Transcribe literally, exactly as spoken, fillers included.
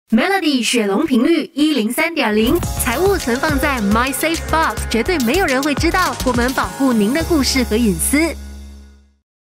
Melody 雪龙频率一零三点零，财务存放在 MySafeBox，绝对没有人会知道，我们保护您的故事和隐私。